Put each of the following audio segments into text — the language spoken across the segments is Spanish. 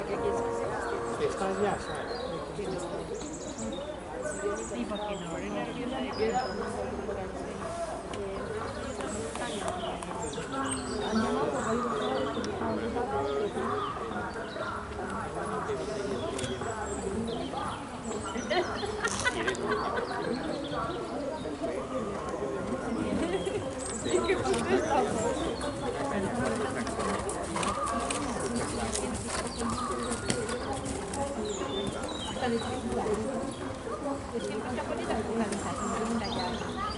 Está allá, ¿sabes? Sí, porque no, eres nerviosa de que... ¿Qué pasa? Siempre está bonita la localización de allá.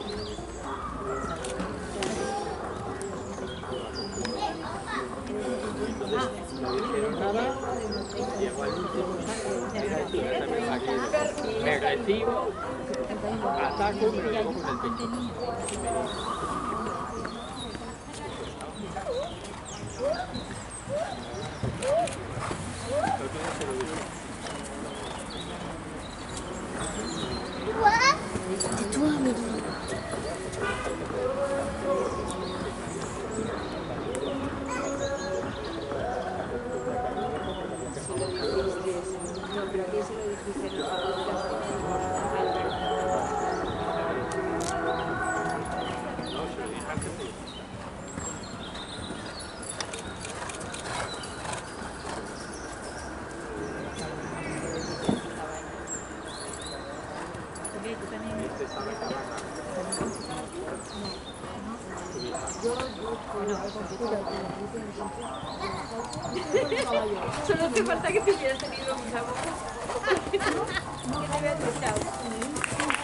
No dijeron nada, llegó al último me recibo, ataco y me lo llevo con el pecho. Solo te falta que te hubieras tenido un sabor. Que te hubieras echado.